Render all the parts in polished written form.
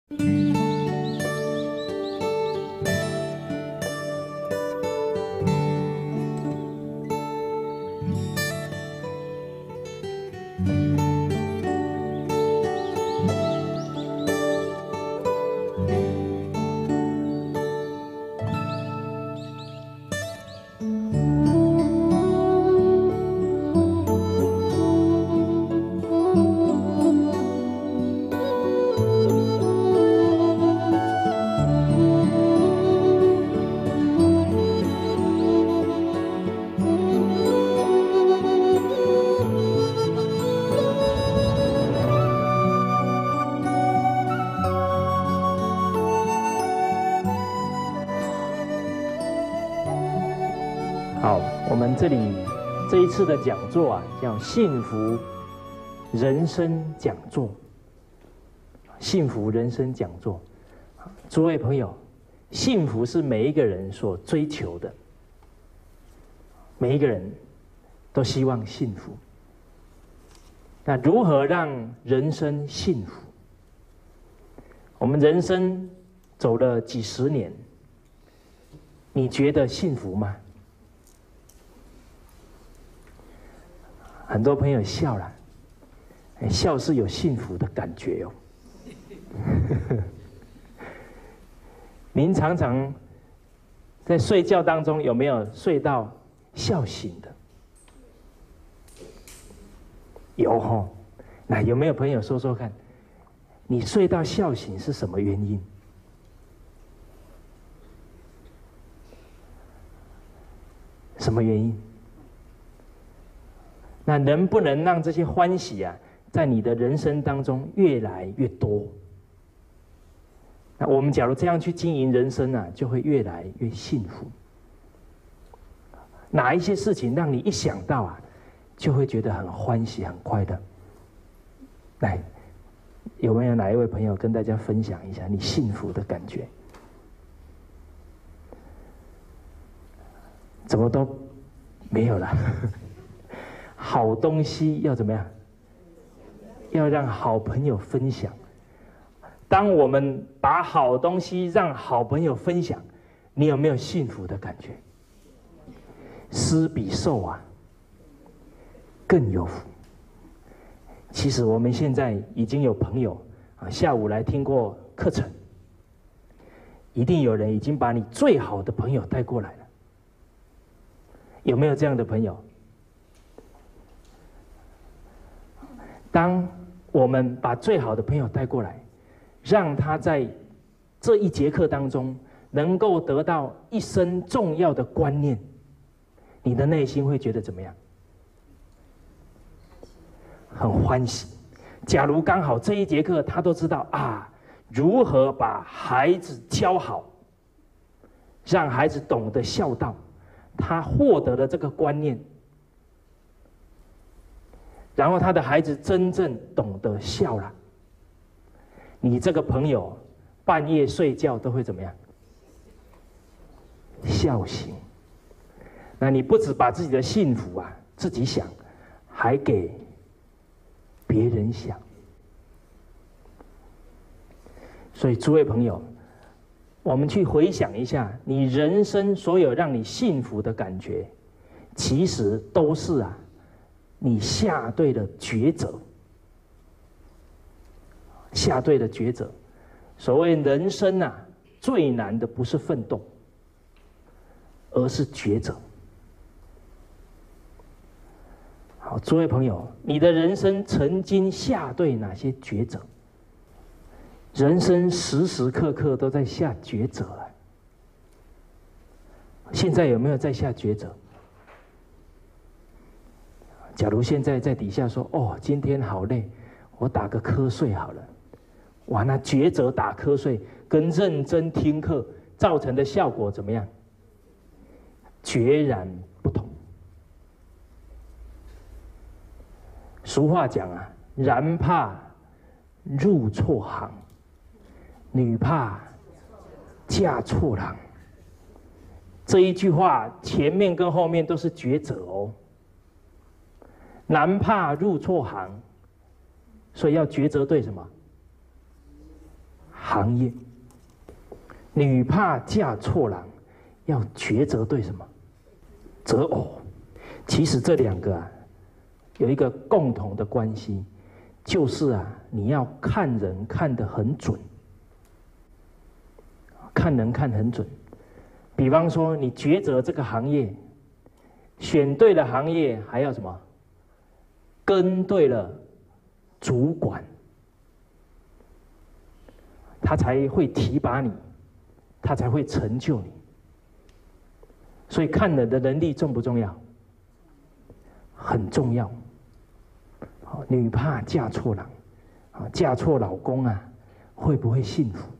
好，我们这一次的讲座啊，叫幸福人生讲座。幸福人生讲座，诸位朋友，幸福是每一个人所追求的，每一个人都希望幸福。那如何让人生幸福？我们人生走了几十年，你觉得幸福吗？很多朋友笑了，笑是有幸福的感觉哦。您常常在睡觉当中有没有睡到笑醒的？有吼，那有没有朋友说说看，你睡到笑醒是什么原因？什么原因？那能不能让这些欢喜啊，在你的人生当中越来越多？那我们假如这样去经营人生啊，就会越来越幸福。哪一些事情让你一想到啊，就会觉得很欢喜、很快乐？来，有没有哪一位朋友跟大家分享一下你幸福的感觉？怎么都没有了？好东西要怎么样？要让好朋友分享。当我们把好东西让好朋友分享，你有没有幸福的感觉？施比受啊更有福。其实我们现在已经有朋友啊，下午来听过课程，一定有人已经把你最好的朋友带过来了。有没有这样的朋友？当我们把最好的朋友带过来，让他在这一节课当中能够得到一生重要的观念，你的内心会觉得怎么样？很欢喜。假如刚好这一节课他都知道啊，如何把孩子教好，让孩子懂得孝道，他获得了这个观念，然后他的孩子真正懂得孝了，你这个朋友半夜睡觉都会怎么样？孝行。那你不只把自己的幸福啊自己想，还给别人想。所以诸位朋友，我们去回想一下，你人生所有让你幸福的感觉，其实都是啊你下对了抉择，下对了抉择。所谓人生啊，最难的不是奋斗，而是抉择。好，诸位朋友，你的人生曾经下对哪些抉择？人生时时刻刻都在下抉择啊。现在有没有在下抉择？假如现在在底下说：“哦，今天好累，我打个瞌睡好了。”哇，那抉择打瞌睡跟认真听课造成的效果怎么样？决然不同。俗话讲啊，男怕入错行，女怕嫁错郎。这一句话前面跟后面都是抉择哦。男怕入错行，所以要抉择对什么？ 行业。女怕嫁错郎，要抉择对什么？择偶。其实这两个啊，有一个共同的关系，就是啊，你要看人看得很准，看人看很准。比方说，你抉择这个行业，选对了行业，还要什么？跟对了主管，他才会提拔你，他才会成就你。所以看人的能力重不重要？很重要。女怕嫁错郎，嫁错老公啊，会不会幸福？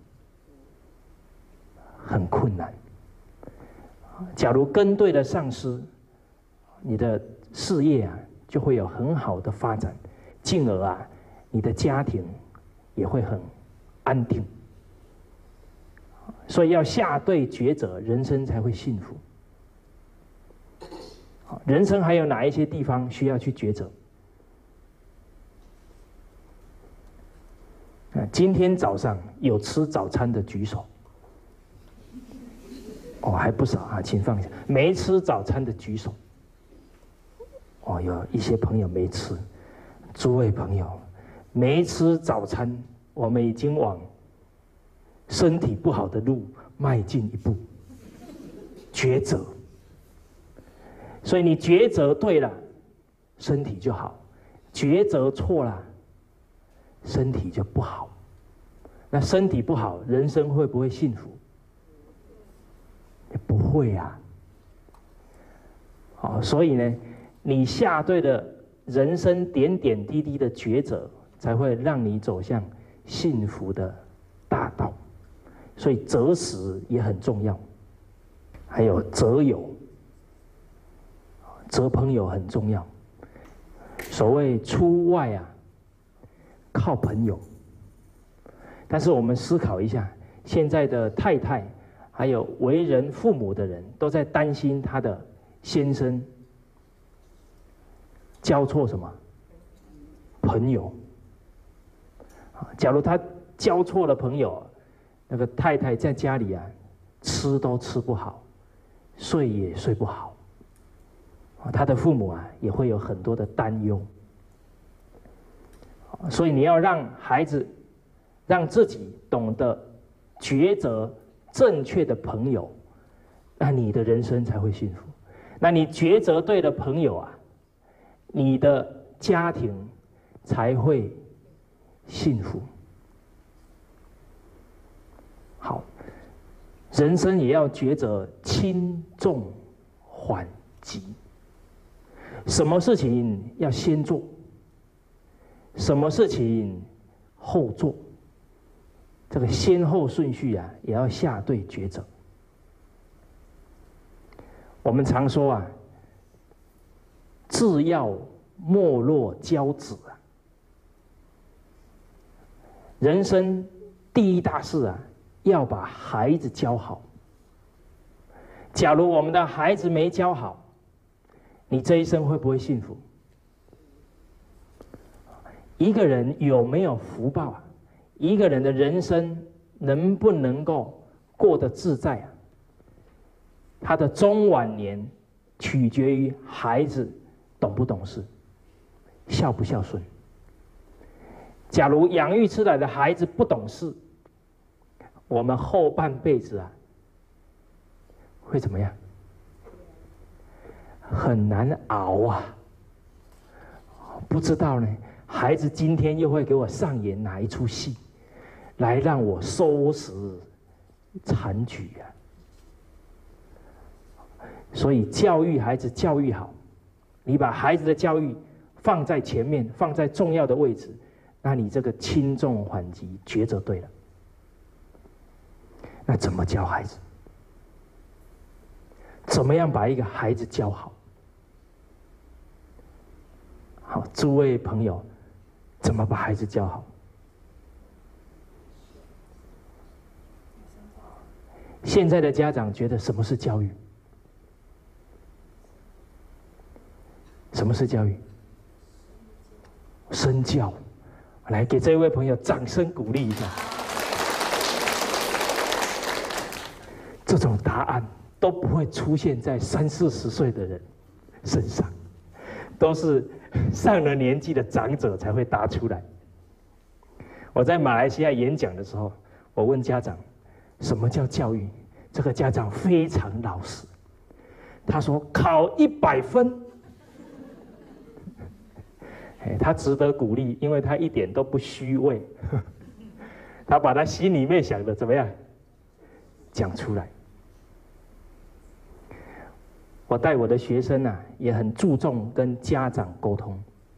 很困难。假如跟对了上司，你的事业啊就会有很好的发展，进而啊，你的家庭也会很安定。所以要下对抉择，人生才会幸福。人生还有哪一些地方需要去抉择？今天早上有吃早餐的举手。哦，还不少啊，请放下。没吃早餐的举手。哦，有一些朋友没吃。诸位朋友，没吃早餐，我们已经往身体不好的路迈进一步。抉择。所以你抉择对了，身体就好；抉择错了，身体就不好。那身体不好，人生会不会幸福？不会啊。所以呢，你下对了人生点点滴滴的抉择，才会让你走向幸福的大道。所以择时也很重要，还有择友。择朋友很重要。所谓出外啊，靠朋友。但是我们思考一下，现在的太太，还有为人父母的人，都在担心他的先生交错什么朋友。假如他交错了朋友，那个太太在家里啊，吃都吃不好，睡也睡不好。他的父母啊，也会有很多的担忧。所以你要让孩子，让自己懂得抉择正确的朋友，那你的人生才会幸福。那你抉择对了朋友啊，你的家庭才会幸福。好，人生也要抉择轻重缓急。什么事情要先做，什么事情后做，这个先后顺序啊，也要下对抉择。我们常说啊，自要莫若教子啊。人生第一大事啊，要把孩子教好。假如我们的孩子没教好，你这一生会不会幸福？一个人有没有福报啊？一个人的人生能不能够过得自在啊？他的中晚年取决于孩子懂不懂事，孝不孝顺。假如养育出来的孩子不懂事，我们后半辈子啊，会怎么样？很难熬啊！不知道呢，孩子今天又会给我上演哪一出戏，来让我收拾残局啊！所以教育孩子，教育好，你把孩子的教育放在前面，放在重要的位置，那你这个轻重缓急抉择对了。那怎么教孩子？怎么样把一个孩子教好？好，诸位朋友，怎么把孩子教好？现在的家长觉得什么是教育？什么是教育？身教。来，给这位朋友掌声鼓励一下。 这种答案都不会出现在30、40岁的人身上，都是上了年纪的长者才会答出来。我在马来西亚演讲的时候，我问家长什么叫教育，这个家长非常老实，他说考100分。他值得鼓励，因为他一点都不虚伪，他把他心里面想的怎么样讲出来。我带我的学生啊，也很注重跟家长沟通。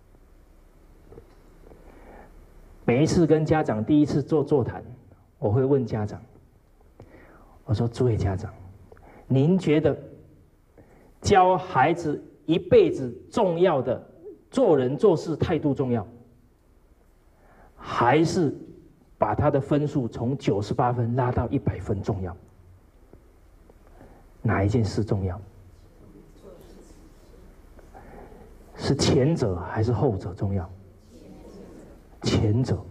每一次跟家长第一次做座谈，我会问家长，我说：“诸位家长，您觉得教孩子一辈子重要的做人做事态度重要，还是把他的分数从98分拉到100分重要？哪一件事重要？是前者还是后者重要？前者。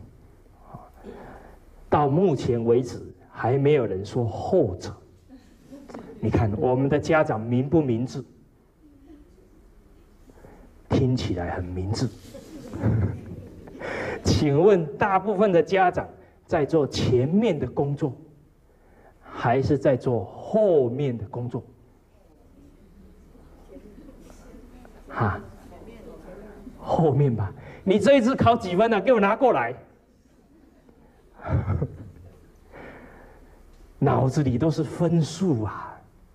到目前为止，还没有人说后者。你看我们的家长明不明智？听起来很明智。请问大部分的家长在做前面的工作，还是在做后面的工作？哈，后面吧。你这一次考几分啊？给我拿过来。脑子里都是分数啊。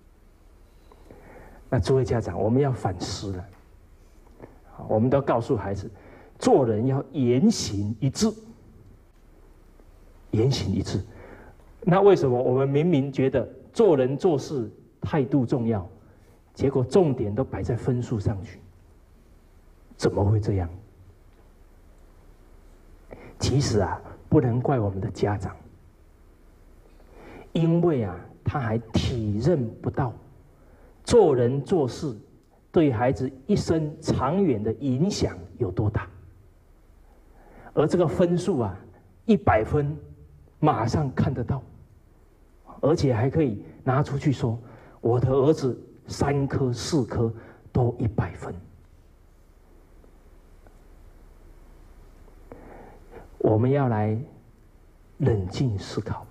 那诸位家长，我们要反思了。我们都告诉孩子，做人要言行一致。言行一致。那为什么我们明明觉得做人做事态度重要，结果重点都摆在分数上去？怎么会这样？其实啊，不能怪我们的家长，因为啊，他还体认不到做人做事对孩子一生长远的影响有多大。而这个分数啊，100分马上看得到，而且还可以拿出去说，我的儿子3科4科都100分。我们要来冷静思考。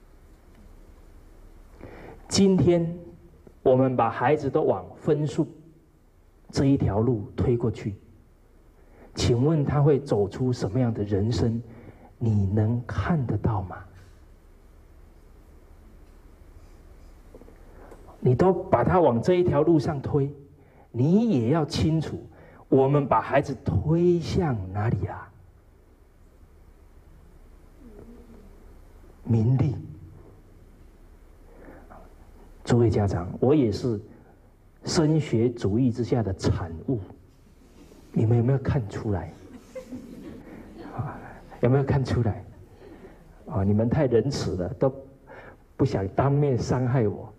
今天我们把孩子都往分数这一条路推过去，请问他会走出什么样的人生？你能看得到吗？你都把他往这一条路上推，你也要清楚，我们把孩子推向哪里啊？名利。诸位家长，我也是升学主义之下的产物，你们有没有看出来？有没有看出来？你们太仁慈了，都不想当面伤害我。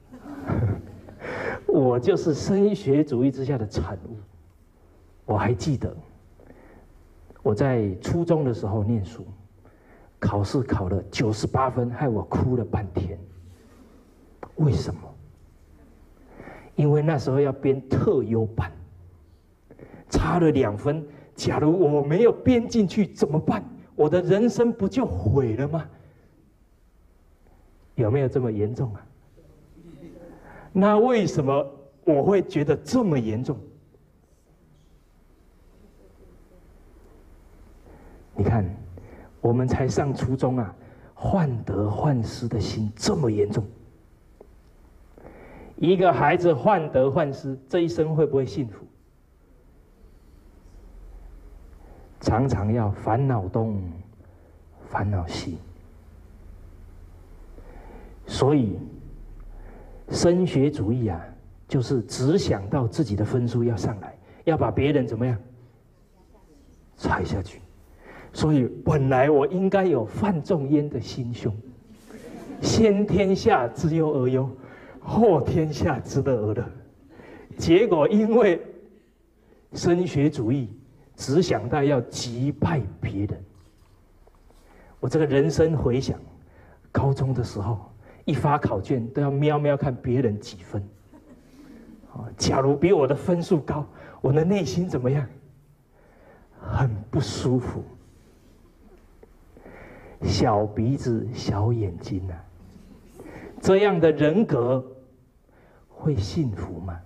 我就是升学主义之下的产物。我还记得我在初中的时候念书，考试考了98分，害我哭了半天。为什么？因为那时候要编特优班，差了2分。假如我没有编进去怎么办？我的人生不就毁了吗？有没有这么严重啊？那为什么我会觉得这么严重？你看，我们才上初中啊，患得患失的心这么严重。一个孩子患得患失，这一生会不会幸福？常常要烦恼东，烦恼西。所以，升学主义啊，就是只想到自己的分数要上来，要把别人怎么样踩下去。所以本来我应该有范仲淹的心胸，先天下之忧而忧，后天下之乐而乐。结果因为升学主义，只想到要击败别人。我这个人生回想，高中的时候， 一发考卷都要瞄瞄看别人几分。假如比我的分数高，我的内心怎么样？很不舒服。小鼻子小眼睛啊，这样的人格会幸福吗？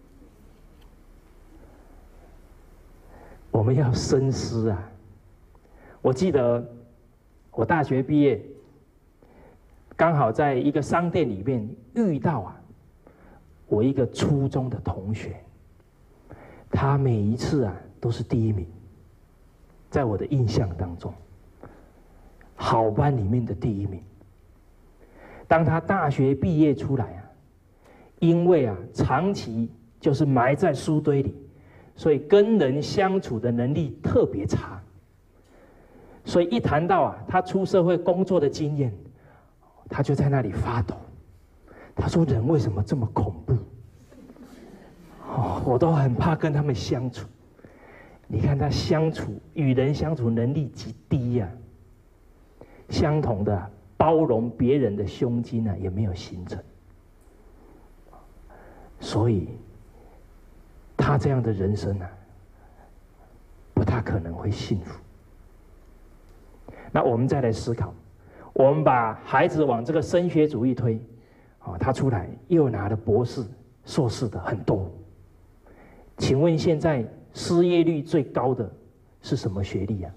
我们要深思啊！我记得我大学毕业，刚好在一个商店里面遇到我一个初中的同学，他每一次都是第一名，在我的印象当中，好班里面的第一名。当他大学毕业出来因为长期就是埋在书堆里，所以跟人相处的能力特别差。所以一谈到他出社会工作的经验，他就在那里发抖。他说：“人为什么这么恐怖？我都很怕跟他们相处。你看他与人相处能力极低呀。相同的包容别人的胸襟也没有形成。所以他这样的人生不大可能会幸福。”那我们再来思考，我们把孩子往这个升学主义推，他出来又拿了博士、硕士的很多。请问现在失业率最高的是什么学历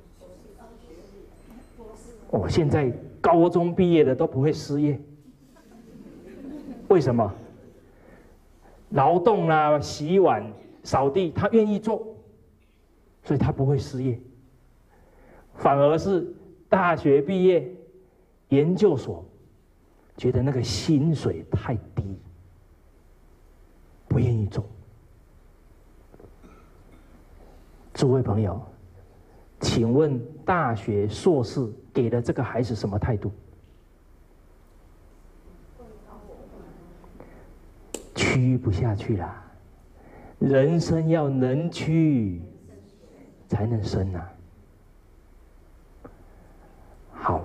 现在高中毕业的都不会失业，为什么？劳动洗碗、扫地，他愿意做，所以他不会失业。反而是大学毕业、研究所，觉得那个薪水太低，不愿意做。诸位朋友，请问大学硕士给了这个孩子什么态度？屈不下去啦！人生要能屈，才能升好，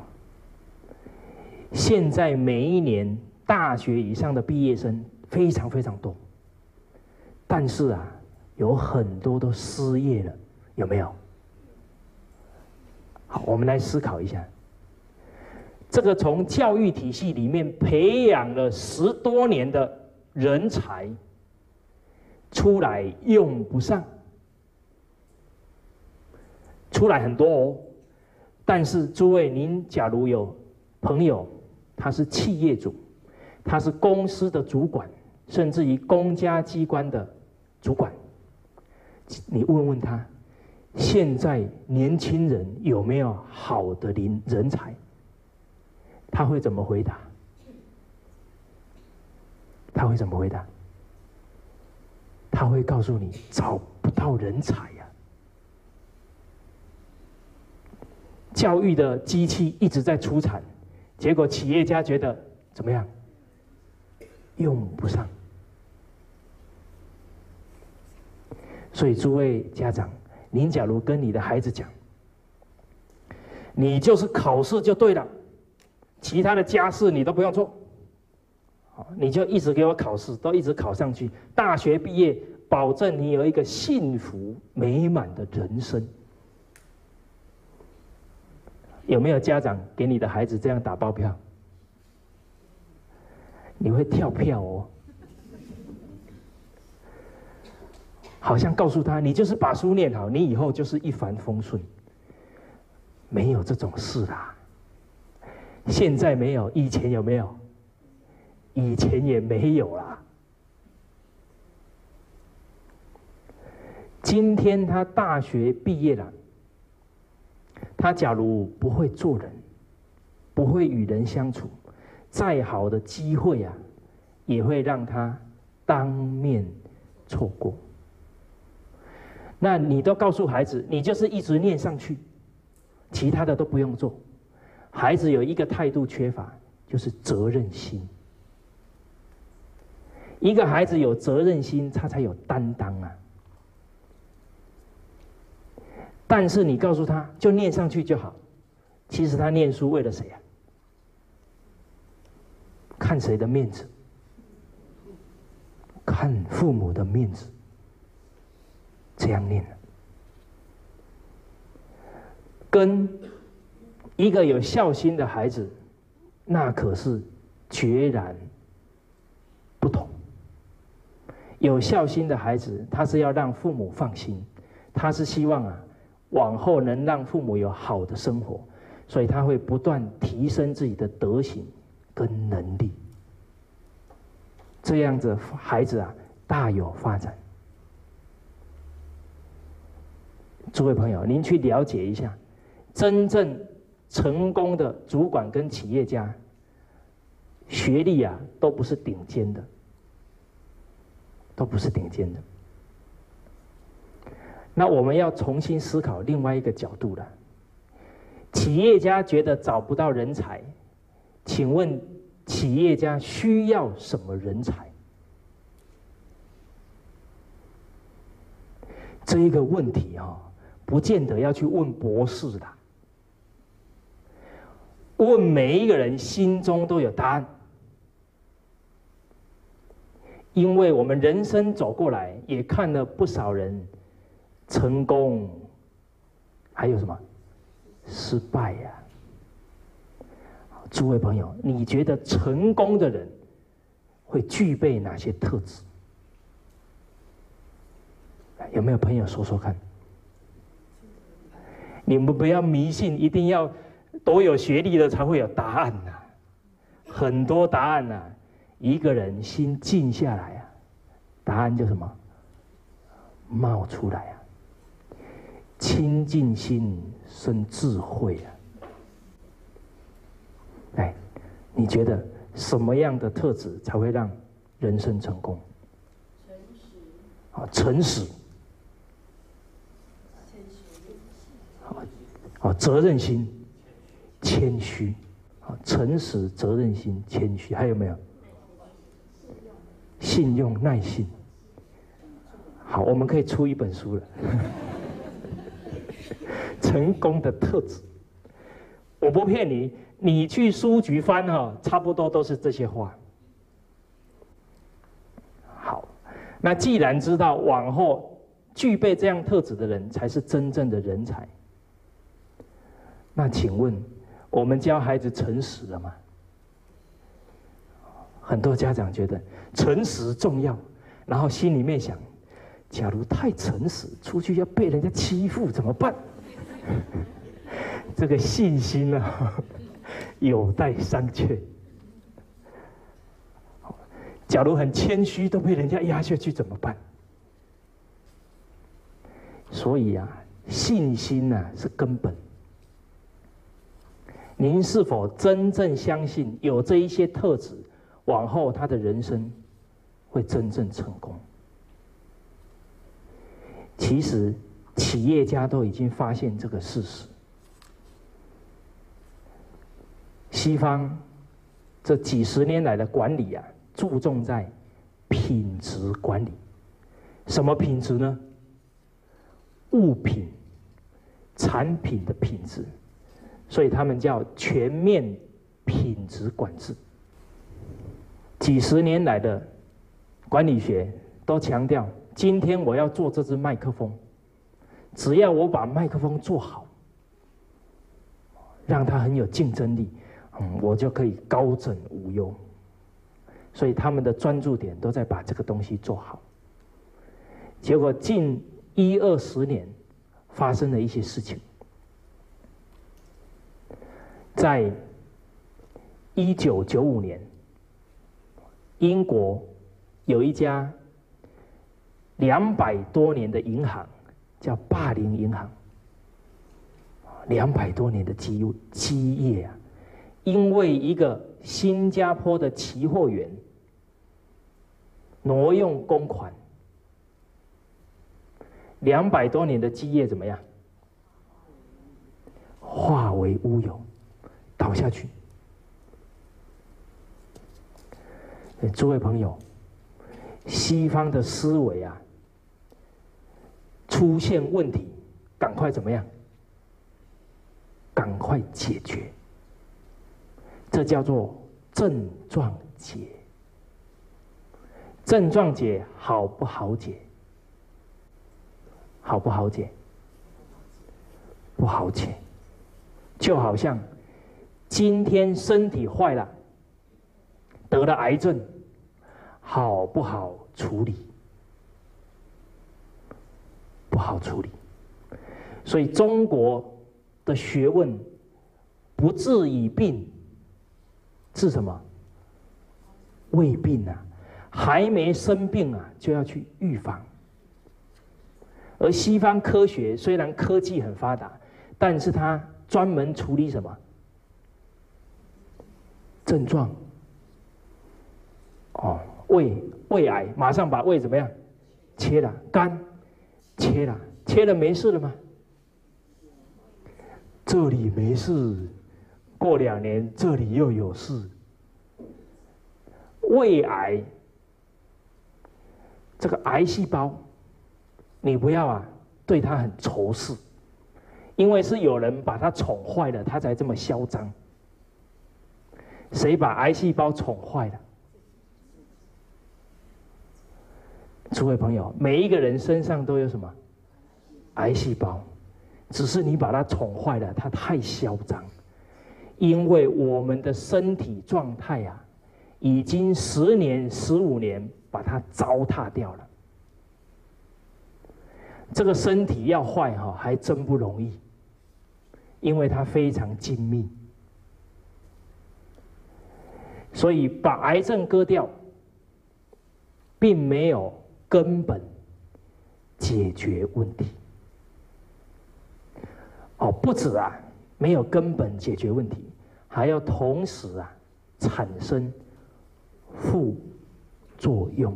现在每一年大学以上的毕业生非常非常多，但是有很多都失业了，有没有？好，我们来思考一下，这个从教育体系里面培养了10多年的人才，出来用不上，出来很多但是诸位，您假如有朋友，他是企业主，他是公司的主管，甚至于公家机关的主管，你问问他，现在年轻人有没有好的人才？他会怎么回答？他会怎么回答？他会告诉你找不到人才教育的机器一直在出产，结果企业家觉得怎么样？用不上。所以诸位家长，您假如跟你的孩子讲，你就是考试就对了，其他的家事你都不用做，你就一直给我考试，都一直考上去，大学毕业保证你有一个幸福美满的人生。有没有家长给你的孩子这样打包票？你会跳票好像告诉他，你就是把书念好，你以后就是一帆风顺。没有这种事啦。现在没有，以前有没有？以前也没有啦。今天他大学毕业了，他假如不会做人，不会与人相处，再好的机会也会让他当面错过。那你都告诉孩子，你就是一直念上去，其他的都不用做。孩子有一个态度缺乏，就是责任心。一个孩子有责任心，他才有担当但是你告诉他，就念上去就好，其实他念书为了谁看谁的面子？看父母的面子。这样念，跟一个有孝心的孩子，那可是决然不同。有孝心的孩子，他是要让父母放心，他是希望往后能让父母有好的生活，所以他会不断提升自己的德行跟能力。这样子孩子大有发展。诸位朋友，您去了解一下，真正成功的主管跟企业家，学历都不是顶尖的，都不是顶尖的。那我们要重新思考另外一个角度了。企业家觉得找不到人才，请问企业家需要什么人才？这一个问题不见得要去问博士的，问每一个人心中都有答案。因为我们人生走过来，也看了不少人成功，还有什么失败呀？诸位朋友，你觉得成功的人会具备哪些特质？有没有朋友说说看？你们不要迷信，一定要都有学历的才会有答案很多答案一个人心静下来答案就什么冒出来清净心生智慧哎，你觉得什么样的特质才会让人生成功？诚实。责任心、谦虚，诚实、责任心、谦虚，还有没有？信用、耐心。好，我们可以出一本书了。成功的特质，我不骗你，你去书局翻差不多都是这些话。好，那既然知道往后具备这样特质的人才是真正的人才。那请问，我们教孩子诚实了吗？很多家长觉得诚实重要，然后心里面想，假如太诚实，出去要被人家欺负怎么办？这个信心有待商榷。假如很谦虚都被人家压下去怎么办？所以信心是根本。您是否真正相信有这一些特质，往后他的人生会真正成功？其实企业家都已经发现这个事实。西方这几十年来的管理注重在品质管理。什么品质呢？物品、产品的品质。所以他们叫全面品质管制。几十年来的管理学都强调，今天我要做这支麦克风，只要我把麦克风做好，让它很有竞争力，我就可以高枕无忧。所以他们的专注点都在把这个东西做好。结果近10-20年发生了一些事情。在1995年，英国有一家200多年的银行，叫霸凌银行。200多年的基业因为一个新加坡的期货员挪用公款，200多年的基业怎么样？化为乌有。倒下去。诸位朋友，西方的思维出现问题，赶快怎么样？赶快解决。这叫做症状解。症状解好不好解？好不好解？不好解。就好像今天身体坏了，得了癌症，好不好处理？不好处理。所以中国的学问，不治已病，治什么？未病啊，还没生病啊，就要去预防。而西方科学虽然科技很发达，但是它专门处理什么？症状。哦，胃癌，马上把胃怎么样？切了，肝切了，切了没事了吗？这里没事，过2年这里又有事。胃癌，这个癌细胞，你不要啊，对它很仇视，因为是有人把它宠坏了，它才这么嚣张。谁把癌细胞宠坏了？诸位朋友，每一个人身上都有什么癌细胞，只是你把它宠坏了，它太嚣张。因为我们的身体状态啊，已经10年、15年把它糟蹋掉了。这个身体要坏哈，还真不容易，因为它非常精密。所以把癌症割掉，并没有根本解决问题。哦，不止啊，没有根本解决问题，还要同时啊产生副作用。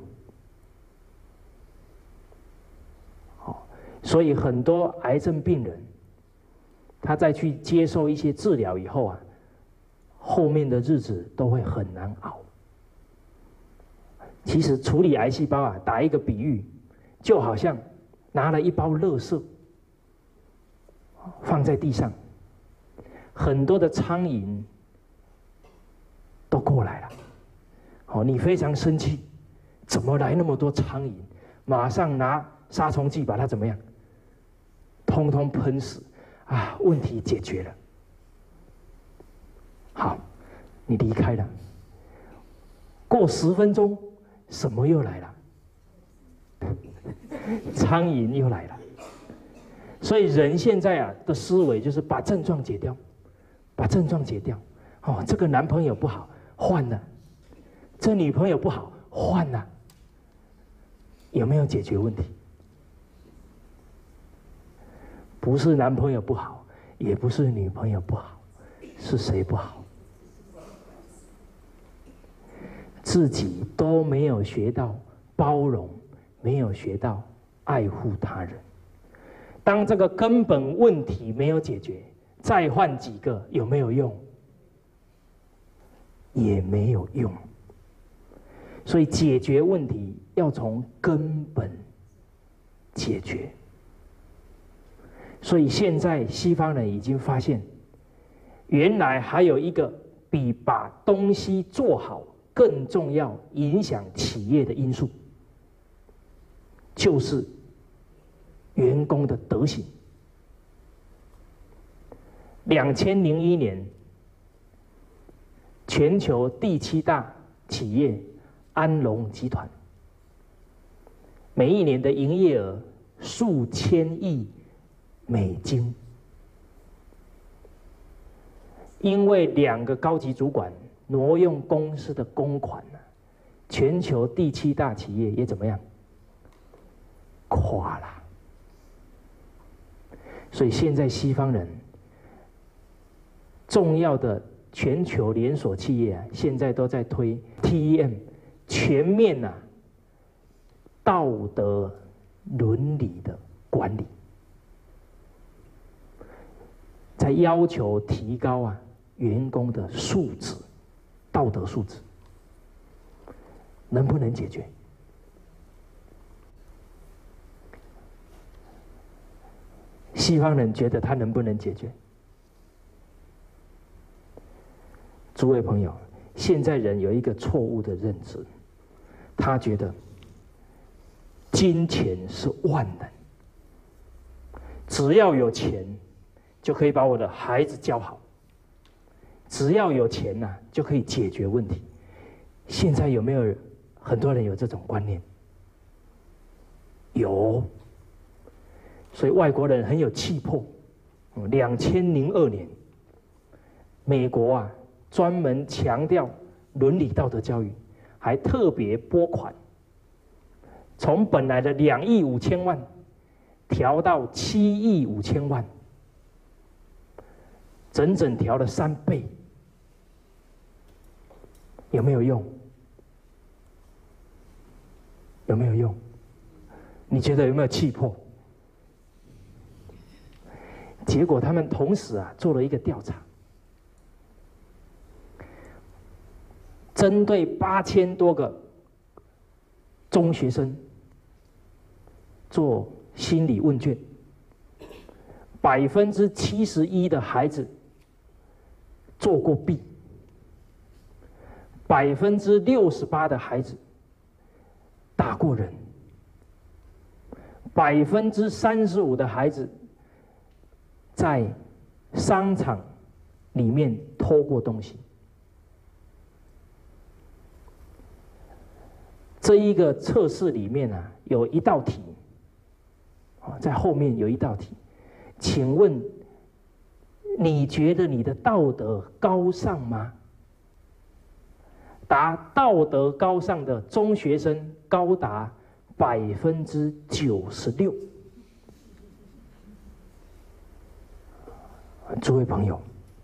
好，所以很多癌症病人，他在去接受一些治疗以后啊，后面的日子都会很难熬。其实处理癌细胞啊，打一个比喻，就好像拿了一包垃圾放在地上，很多的苍蝇都过来了。好，你非常生气，怎么来那么多苍蝇？马上拿杀虫剂把它怎么样？通通喷死啊！问题解决了。好，你离开了。过10分钟，什么又来了？苍蝇又来了。所以人现在啊的思维就是把症状解掉，把症状解掉。哦，这个男朋友不好，换了；这女朋友不好，换了。有没有解决问题？不是男朋友不好，也不是女朋友不好，是谁不好？自己都没有学到包容，没有学到爱护他人。当这个根本问题没有解决，再换几个有没有用？也没有用。所以解决问题要从根本解决。所以现在西方人已经发现，原来还有一个比把东西做好更重要、影响企业的因素，就是员工的德行。2001年，全球第7大企业安龙集团，每一年的营业额数千亿美金，因为2个高级主管挪用公司的公款，全球第7大企业也怎么样？垮了。所以现在西方人重要的全球连锁企业啊，现在都在推 TEM 全面啊道德伦理的管理，在要求提高啊员工的素质，道德素质，能不能解决？西方人觉得他能不能解决？诸位朋友， 现在人有一个错误的认知，他觉得金钱是万能，只要有钱就可以把我的孩子教好，只要有钱呐，就可以解决问题。现在有没有很多人有这种观念？有，所以外国人很有气魄。2002年，美国啊专门强调伦理道德教育，还特别拨款，从本来的2亿5千万调到7亿5千万，整整调了3倍。有没有用？有没有用？你觉得有没有气魄？结果他们同时啊做了一个调查，针对8000多个中学生做心理问卷，71%的孩子做过弊，68%的孩子打过人，35%的孩子在商场里面偷过东西。这一个测试里面啊，有一道题，在后面有一道题，请问你觉得你的道德高尚吗？答道德高尚的中学生高达96%。诸位朋友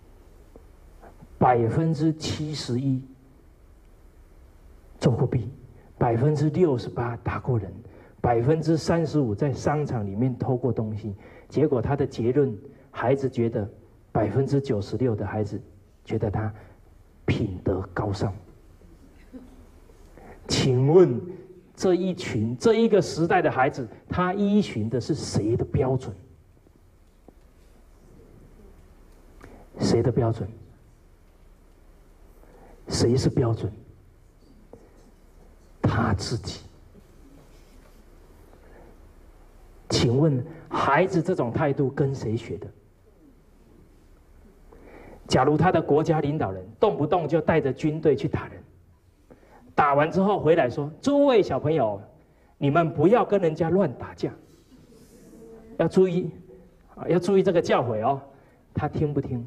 ，71%做过弊，68%打过人，35%在商场里面偷过东西。结果他的结论，孩子觉得96%的孩子觉得他品德高尚。请问这一个时代的孩子，他依循的是谁的标准？谁的标准？谁是标准？他自己。请问孩子这种态度跟谁学的？假如他的国家领导人动不动就带着军队去打人，打完之后回来说：“诸位小朋友，你们不要跟人家乱打架，要注意，要注意这个教诲哦。”他听不听？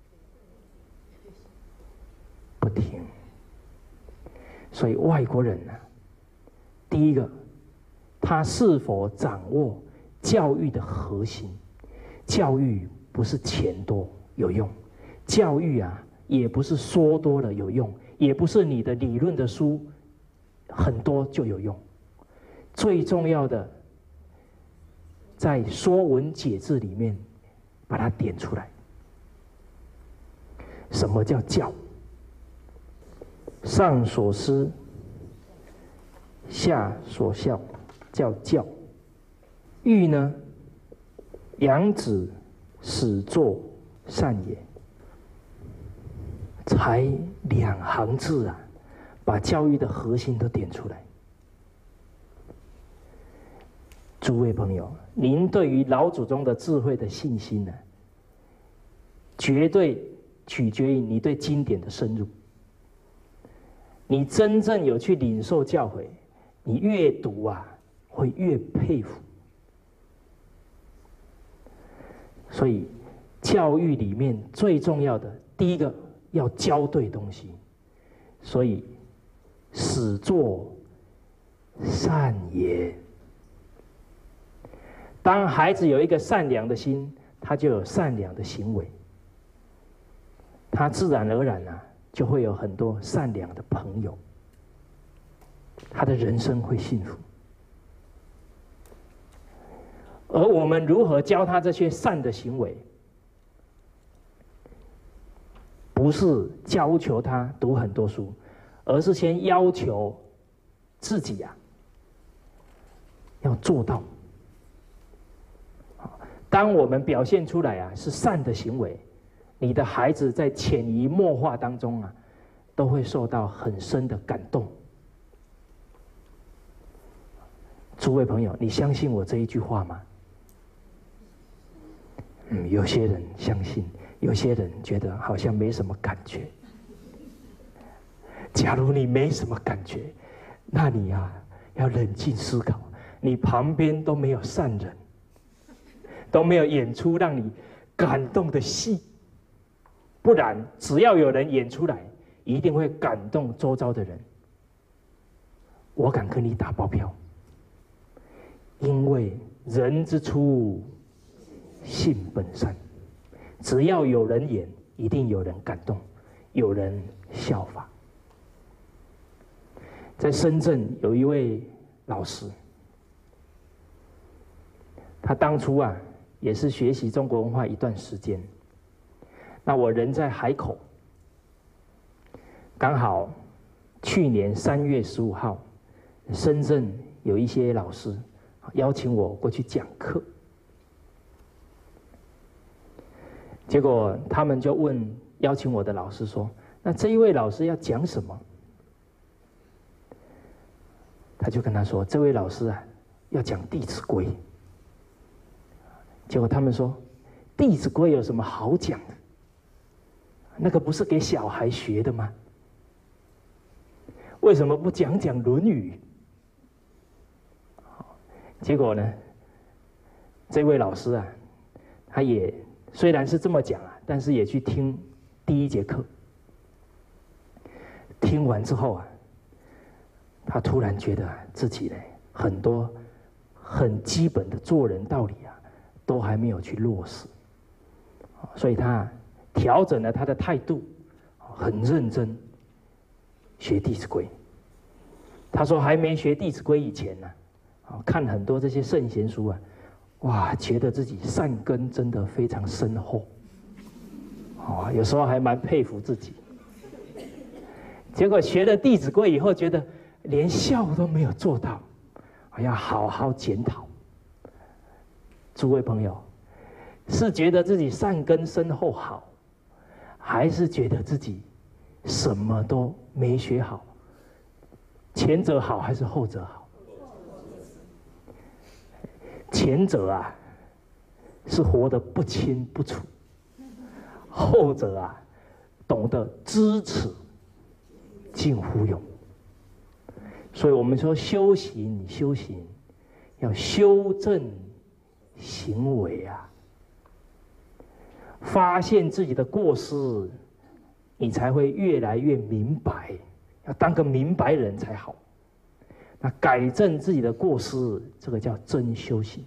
不听。所以外国人呢，第一个，他是否掌握教育的核心？教育不是钱多有用，教育啊也不是说多了有用，也不是你的理论的书很多就有用。最重要的，在《说文解字》里面把它点出来。什么叫教？上所思，下所效，叫教。育呢，养子始作善也。才2行字啊，把教育的核心都点出来。诸位朋友，您对于老祖宗的智慧的信心呢，绝对取决于你对经典的深入。你真正有去领受教诲，你越读啊，会越佩服。所以，教育里面最重要的第一个要教对东西，所以始作善也。当孩子有一个善良的心，他就有善良的行为，他自然而然啊，就会有很多善良的朋友，他的人生会幸福。而我们如何教他这些善的行为？不是要求他读很多书，而是先要求自己啊，要做到。当我们表现出来啊是善的行为，你的孩子在潜移默化当中啊， 都会受到很深的感动。诸位朋友，你相信我这一句话吗？有些人相信，有些人觉得好像没什么感觉。假如你没什么感觉，那你要冷静思考，你旁边都没有善人，都没有演出让你感动的戏，不然只要有人演出来，一定会感动周遭的人。我敢跟你打包票，因为人之初性本善，只要有人演，一定有人感动，有人效法。在深圳有一位老师，他当初也是学习中国文化一段时间。那我人在海口，刚好去年3月15号，深圳有一些老师邀请我过去讲课，结果他们就邀请我的老师说：“那这一位老师要讲什么？”他就跟他说：“这位老师要讲《弟子规》。”结果他们说：“《弟子规》有什么好讲的？那个不是给小孩学的吗？为什么不讲讲《论语》？”结果呢，这位老师他也虽然是这么讲但是也去听第1节课。听完之后他突然觉得自己很多很基本的做人道理都还没有去落实，所以他调整了他的态度，很认真学《弟子规》。他说还没学《弟子规》以前看很多这些圣贤书哇，觉得自己善根真的非常深厚，有时候还蛮佩服自己。结果学了《弟子规》以后，觉得连孝都没有做到，要好好检讨。诸位朋友，是觉得自己善根深厚好，还是觉得自己什么都没学好？前者好还是后者好？前者是活得不清不楚，后者懂得知耻近乎勇。所以我们说修行要修正行为发现自己的过失，你才会越来越明白，要当个明白人才好。那改正自己的过失，这个叫真修行。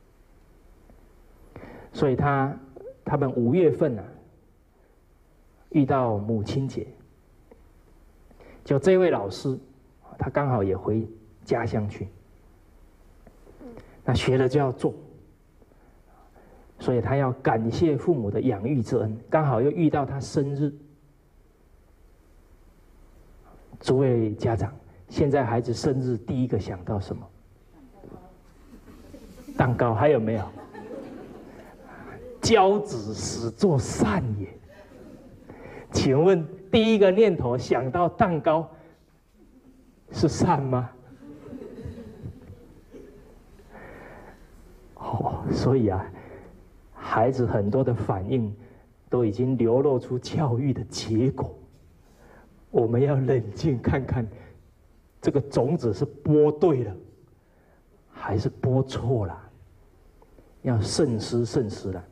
所以他们5月份遇到母亲节，就这位老师他刚好也回家乡去，那学了就要做，所以他要感谢父母的养育之恩，刚好又遇到他生日。诸位家长，现在孩子生日第一个想到什么？蛋糕，还有没有？教子始作善也。请问第一个念头想到蛋糕是善吗？所以孩子很多的反应都已经流露出教育的结果。我们要冷静看看，这个种子是播对了，还是播错了？要慎思了。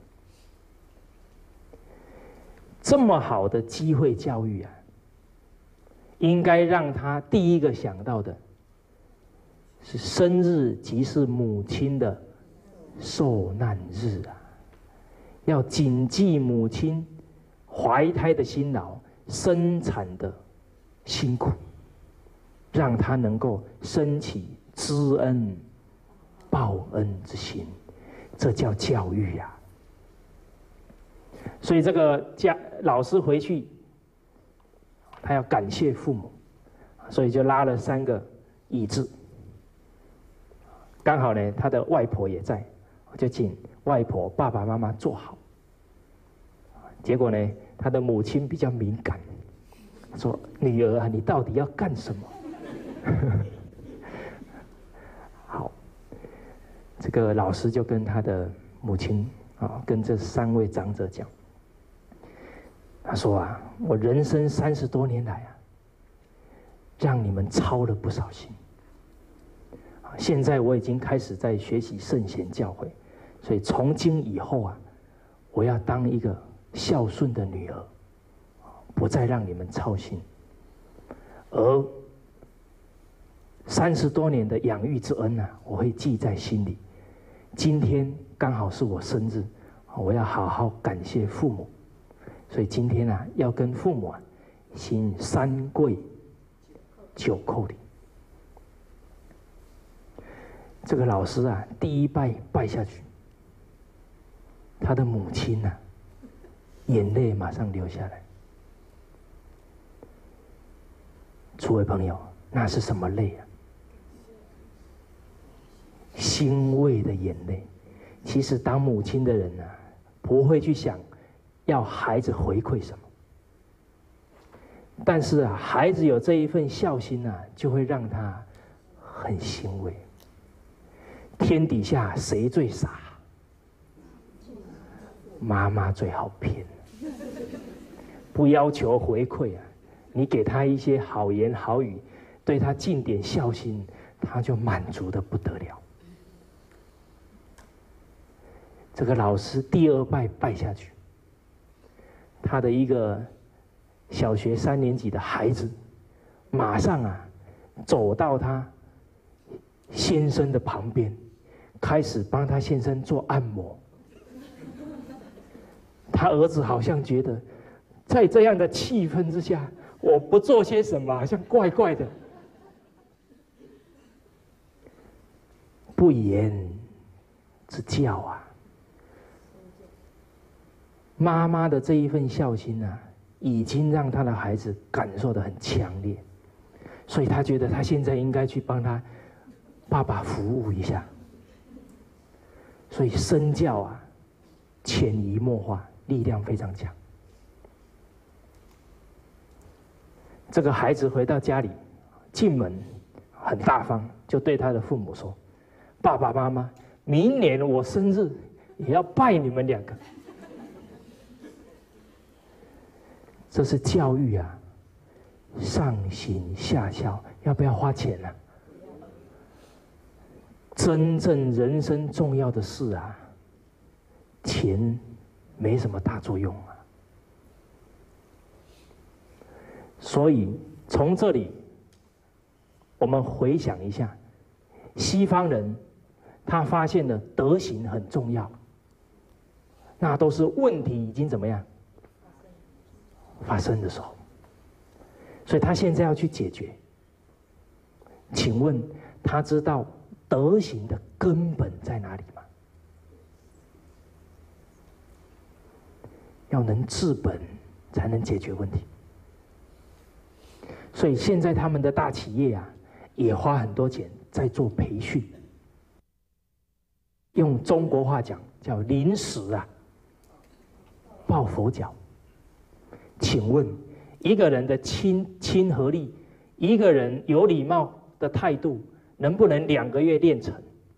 这么好的机会教育应该让他第一个想到的是生日即是母亲的受难日要谨记母亲怀胎的辛劳、生产的辛苦，让他能够升起知恩报恩之心，这叫教育所以这个老师回去，他要感谢父母，所以就拉了3个椅子，刚好呢他的外婆也在，就请外婆、爸爸妈妈坐好。结果呢他的母亲比较敏感， 说：“女儿啊，你到底要干什么？”好，这个老师就跟他的母亲啊，跟这3位长者讲，他说啊，我人生30多年来啊，让你们操了不少心。现在我已经开始在学习圣贤教诲，所以从今以后啊，我要当一个孝顺的女儿，不再让你们操心。而30多年的养育之恩啊，我会记在心里。今天刚好是我生日，我要好好感谢父母，所以今天啊，要跟父母啊行3跪9叩礼。这个老师啊，第一拜下去，他的母亲啊，眼泪马上流下来。诸位朋友，那是什么泪啊？欣慰的眼泪。其实当母亲的人啊，不会去想要孩子回馈什么，但是啊，孩子有这一份孝心啊，就会让他很欣慰。天底下谁最傻？妈妈最好骗。不要求回馈啊，你给他一些好言好语，对他尽点孝心，他就满足的不得了。这个老师第2拜下去，他的一个小学3年级的孩子，马上啊走到他先生的旁边，开始帮他先生做按摩。他儿子好像觉得，在这样的气氛之下，我不做些什么，好像怪怪的。不言之教啊，妈妈的这一份孝心啊，已经让他的孩子感受得很强烈，所以他觉得他现在应该去帮他爸爸服务一下。所以身教啊，潜移默化，力量非常强。这个孩子回到家里，进门很大方，就对他的父母说：“爸爸妈妈，明年我生日也要拜你们2个。”这是教育啊，上行下效，要不要花钱呢？真正人生重要的事啊，钱没什么大作用啊。所以从这里，我们回想一下，西方人他发现了德行很重要，那都是问题已经怎么样发生的时候，所以他现在要去解决。请问他知道德行的根本在哪里吗？要能治本，才能解决问题。所以现在他们的大企业啊，也花很多钱在做培训，用中国话讲叫临时啊抱佛脚。请问一个人的亲和力，一个人有礼貌的态度，能不能2个月练成？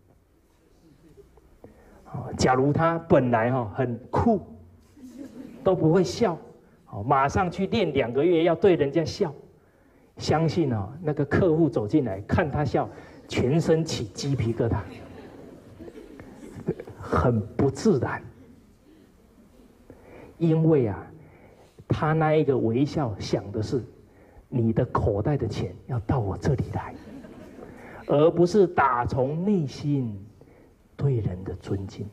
假如他本来很酷，都不会笑，马上去练2个月，要对人家笑，相信那个客户走进来看他笑，全身起鸡皮疙瘩，很不自然。因为啊，他那一个微笑想的是你的口袋的钱要到我这里来，而不是打从内心对人的尊敬。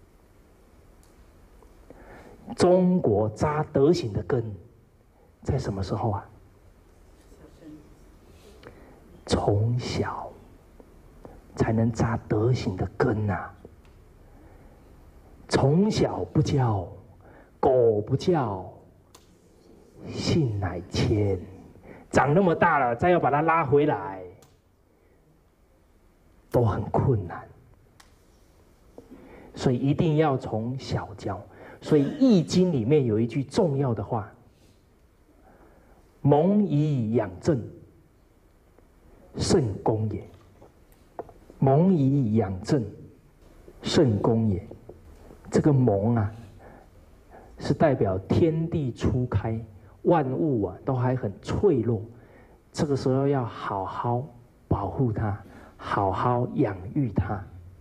中国扎德行的根在什么时候啊？从小才能扎德行的根啊！从小不教，狗不叫，性乃迁。长那么大了，再要把它拉回来，都很困难。所以一定要从小教。所以《易经》里面有一句重要的话： 蒙以养正，圣功也。蒙以养正，圣功也。这个蒙啊，是代表天地初开，万物啊都还很脆弱，这个时候要好好保护它，好好养育它。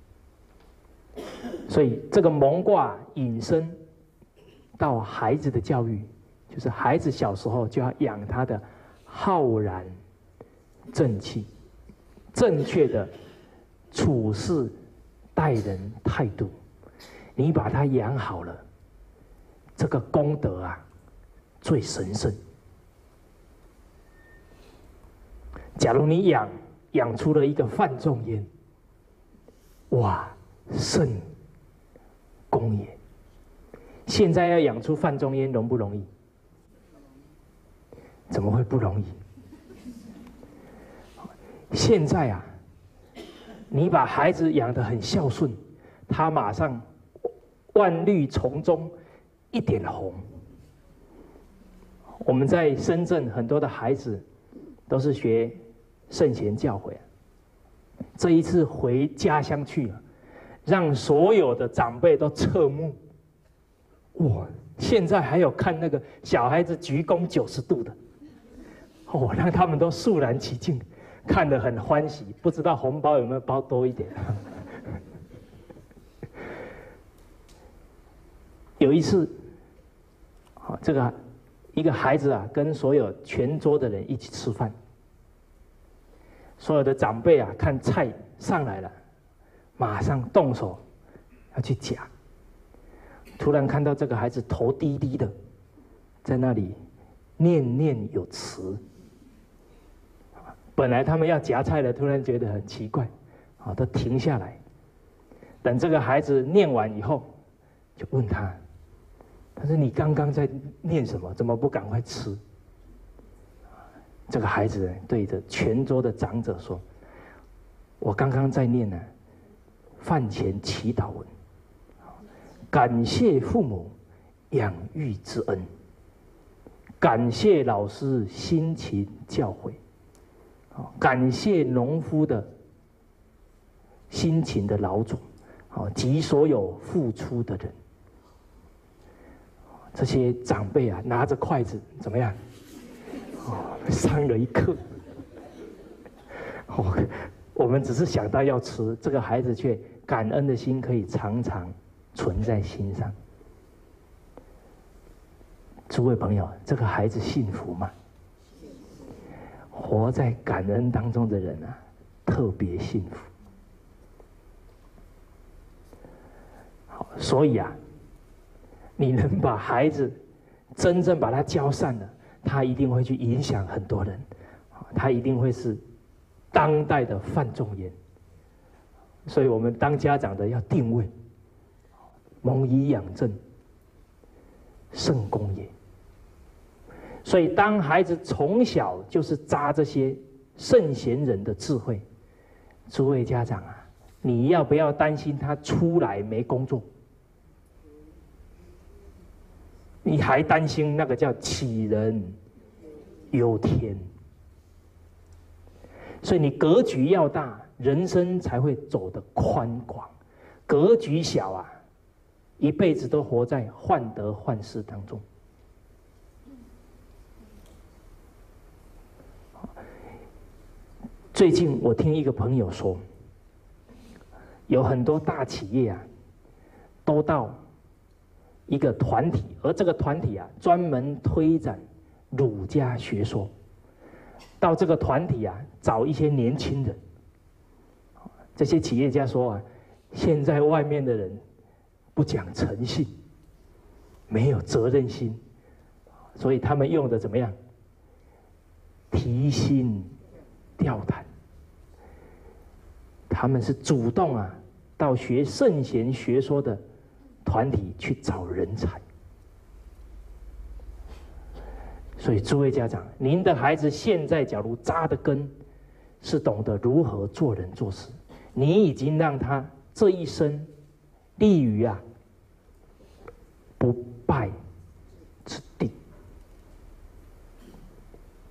所以这个蒙卦引申到孩子的教育，就是孩子小时候就要养他的浩然正气，正确的处事待人态度，你把他养好了，这个功德啊最神圣。假如你养出了一个范仲淹，哇，圣功也。现在要养出范仲淹容不容易？怎么会不容易？现在啊，你把孩子养得很孝顺，他马上万绿丛中一点红。我们在深圳很多的孩子都是学圣贤教诲，这一次回家乡去啊，让所有的长辈都侧目。哇！现在还有看那个小孩子鞠躬90度的，哦，让他们都肃然起敬，看得很欢喜。不知道红包有没有包多一点？有一次，这个一个孩子啊，跟所有全桌的人一起吃饭，所有的长辈啊，看菜上来了，马上动手要去夹。突然看到这个孩子头低低的，在那里念念有词。本来他们要夹菜的，突然觉得很奇怪，都停下来。等这个孩子念完以后，就问他，他说：“你刚刚在念什么？怎么不赶快吃？”这个孩子对着全桌的长者说：“我刚刚在念呢，饭前祈祷文。感谢父母养育之恩，感谢老师辛勤教诲，感谢农夫的辛勤的劳作，及所有付出的人。”这些长辈啊，拿着筷子怎么样？上了一课。我们只是想到要吃，这个孩子却感恩的心可以常常存在心上。诸位朋友，这个孩子幸福吗？活在感恩当中的人啊，特别幸福。好，所以啊，你能把孩子真正把他教善了，他一定会去影响很多人，他一定会是当代的范仲淹。所以我们当家长的要定位，蒙以养正，圣功也。所以当孩子从小就是扎这些圣贤人的智慧，诸位家长啊，你要不要担心他出来没工作？你还担心那个叫杞人忧天。所以你格局要大，人生才会走得宽广。格局小啊，一辈子都活在患得患失当中。最近我听一个朋友说，有很多大企业啊，都到一个团体，而这个团体啊，专门推展儒家学说。到这个团体啊，找一些年轻人。这些企业家说啊，现在外面的人不讲诚信，没有责任心，所以他们用的怎么样？提心吊胆。他们是主动啊，到学圣贤学说的团体去找人才。所以诸位家长，您的孩子现在假如扎的根是懂得如何做人做事，你已经让他这一生立于啊不败之地。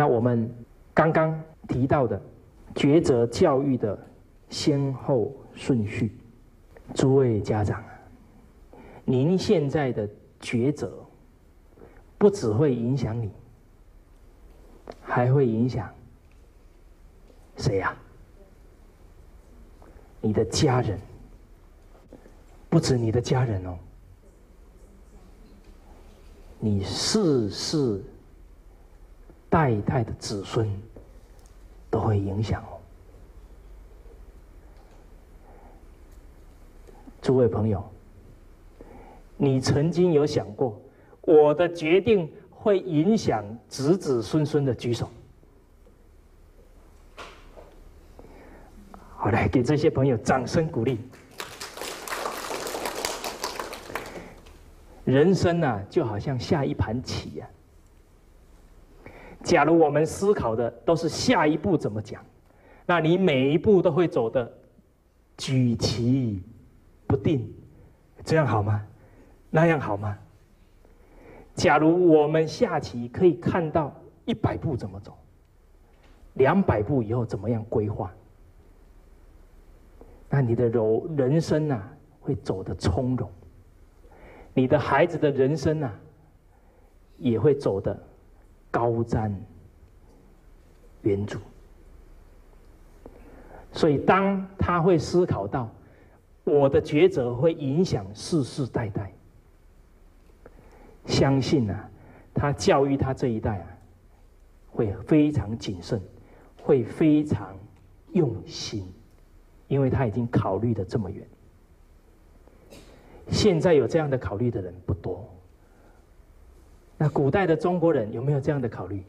那我们刚刚提到的抉择教育的先后顺序，诸位家长，您现在的抉择不只会影响你，还会影响谁呀？你的家人，不止你的家人哦，你世世代代的子孙都会影响哦。诸位朋友，你曾经有想过，我的决定会影响子子孙孙的？举手。好，来给这些朋友掌声鼓励。人生啊，就好像下一盘棋啊。假如我们思考的都是下一步怎么讲，那你每一步都会走得举棋不定，这样好吗？那样好吗？假如我们下棋可以看到100步怎么走，200步以后怎么样规划，那你的人生啊会走得从容，你的孩子的人生啊也会走得高瞻远瞩。所以当他会思考到我的抉择会影响世世代代，相信啊，他教育他这一代啊会非常谨慎，会非常用心，因为他已经考虑得这么远。现在有这样的考虑的人不多，那古代的中国人有没有这样的考虑？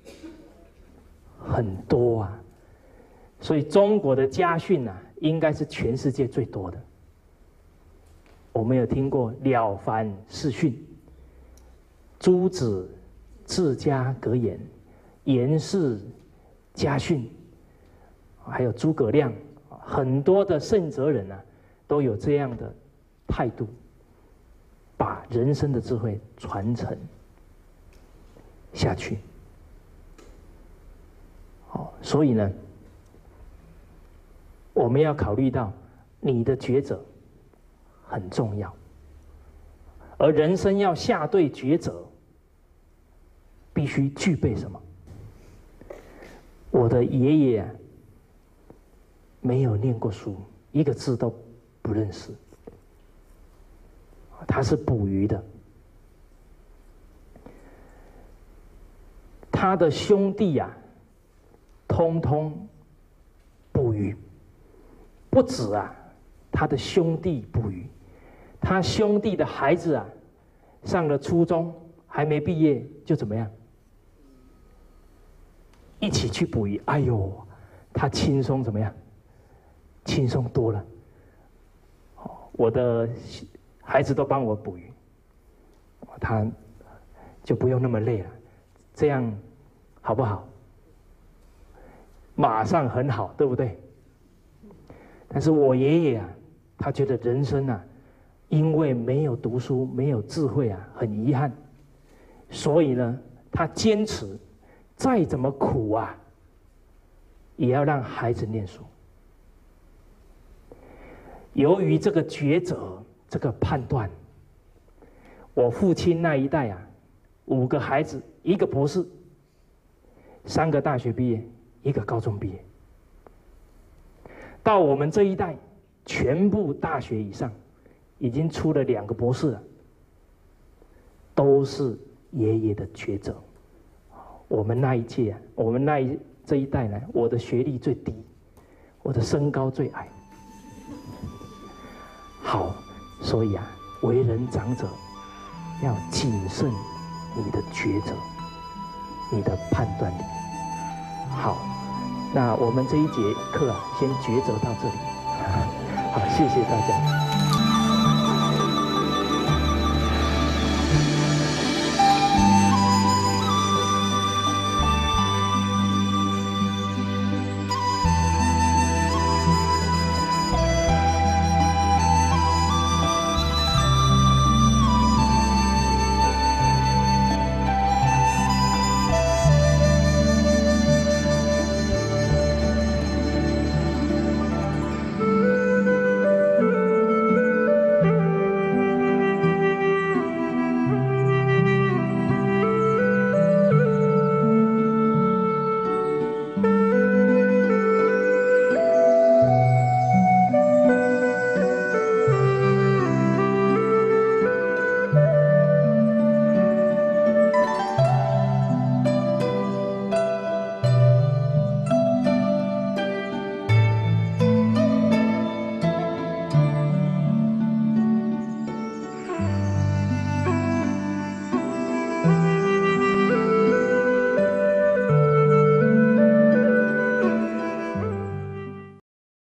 很多啊，所以中国的家训啊，应该是全世界最多的。我们有听过《了凡四训》、朱子治家格言、颜氏家训，还有诸葛亮，很多的圣哲人啊，都有这样的态度，把人生的智慧传承下去。所以呢，我们要考虑到你的抉择很重要，而人生要下对抉择，必须具备什么？我的爷爷啊，没有念过书，一个字都不认识，他是捕鱼的，他的兄弟啊，通通捕鱼，不止啊，他的兄弟捕鱼，他兄弟的孩子啊，上了初中还没毕业就怎么样？一起去捕鱼，哎呦，他轻松怎么样？轻松多了。我的孩子都帮我捕鱼，他就不用那么累了，这样好不好？马上很好，对不对？但是我爷爷啊，他觉得人生啊，因为没有读书，没有智慧啊，很遗憾，所以呢，他坚持再怎么苦啊，也要让孩子念书。由于这个抉择，这个判断，我父亲那一代啊，5个孩子，1个博士，3个大学毕业，1个高中毕业。到我们这一代，全部大学以上，已经出了2个博士了，都是爷爷的抉择。我们那一届啊，我们这一代呢，我的学历最低，我的身高最矮。好，所以啊，为人长者要谨慎你的抉择，你的判断力。好，那我们这一节课啊，先抉择到这里。好，谢谢大家。